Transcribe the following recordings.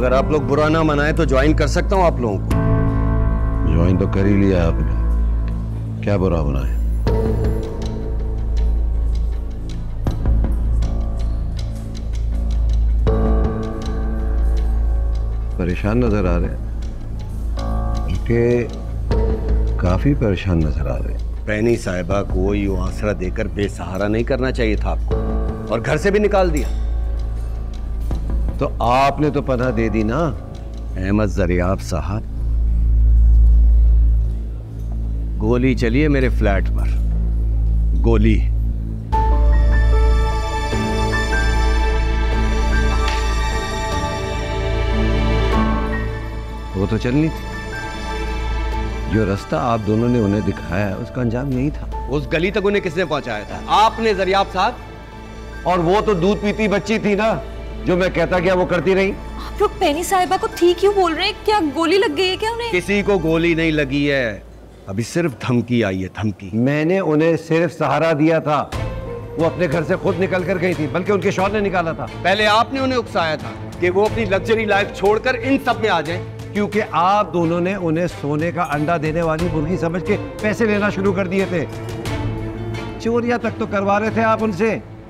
अगर आप लोग बुरा ना मनाए तो ज्वाइन कर सकता हूँ आप लोगों को। ज्वाइन तो कर ही लिया आपने, क्या बुरा बनाए? परेशान नजर आ रहे हैं, बल्कि काफी परेशान नजर आ रहे हैं। पैनी साहिबा को यूं आसरा देकर बेसहारा नहीं करना चाहिए था आपको, और घर से भी निकाल दिया। तो आपने तो पनाह दे दी ना। अहमद जरियाब साहब, गोली चली है मेरे फ्लैट पर, गोली। वो तो चलनी थी। जो रास्ता आप दोनों ने उन्हें दिखाया है उसका अंजाम यही था। उस गली तक उन्हें किसने पहुंचाया था? आपने, जरियाब साहब। और वो तो दूध पीती बच्ची थी ना, जो मैं कहता क्या वो करती रही। आप लोग पैनी साहिबा को ठीक क्यों बोल रहे हैं? क्या गोली लग गई है क्या उन्हें? किसी को गोली नहीं लगी है, अभी सिर्फ धमकी आई है, धमकी। मैंने उन्हें सिर्फ सहारा दिया था, वो अपने घर से खुद निकल कर गई थी, बल्कि उनके शौहर ने निकाला था। पहले आपने उन्हें उकसाया था कि वो अपनी लग्जरी लाइफ छोड़कर इन सब में आ जाएं। क्योंकि आप दोनों ने उन्हें सोने का अंडा देने वाली मुर्गी समझ के पैसे लेना शुरू कर दिए थे। चोरियां तक तो करवा रहे थे आप उनसे।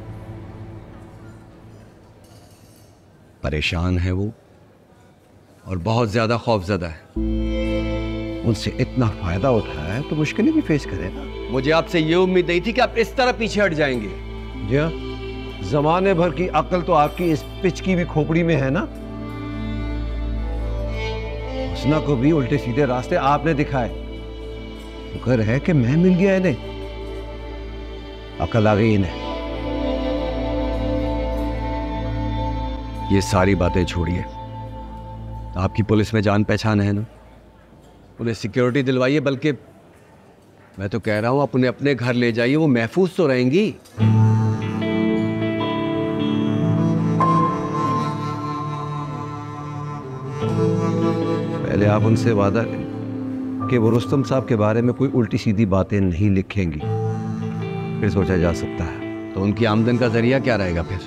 परेशान है वो, और बहुत ज्यादा खौफजदा है। उनसे इतना फायदा उठाया है तो मुश्किलें भी फेस करेगा। मुझे आपसे ये उम्मीद नहीं थी कि आप इस तरह पीछे हट जाएंगे। जी हाँ, जमाने भर की अक्ल तो आपकी इस पिच की भी खोपड़ी में है ना। हुस्ना को भी उल्टे सीधे रास्ते आपने दिखाए। शुक्र है कि मैं मिल गया इन्हें, अकल आ गई इन्हें। ये सारी बातें छोड़िए, आपकी पुलिस में जान पहचान है ना, उन्हें सिक्योरिटी दिलवाइए। बल्कि मैं तो कह रहा हूं आप उन्हें अपने घर ले जाइए, वो महफूज तो रहेंगी। पहले आप उनसे वादा करें कि वो रुस्तम साहब के बारे में कोई उल्टी सीधी बातें नहीं लिखेंगी, फिर सोचा जा सकता है। तो उनकी आमदन का जरिया क्या रहेगा फिर?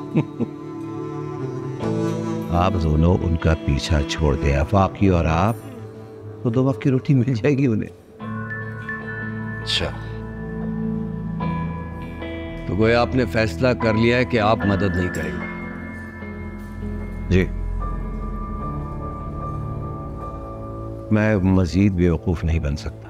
आप दोनों उनका पीछा छोड़ दे, आफाकी और आप, तो 2 वक्त की रोटी मिल जाएगी उन्हें। अच्छा, तो गोया आपने फैसला कर लिया है कि आप मदद नहीं करेंगे? जी, मैं मजीद बेवकूफ नहीं बन सकता।